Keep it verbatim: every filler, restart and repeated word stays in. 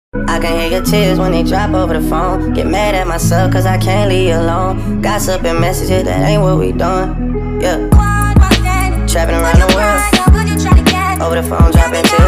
I can hear your tears when they drop over the phone. Get mad at myself cause I can't leave you alone. Gossip and messages, that ain't what we doing. Yeah. Trapping around the world. Over the phone, dropping tears.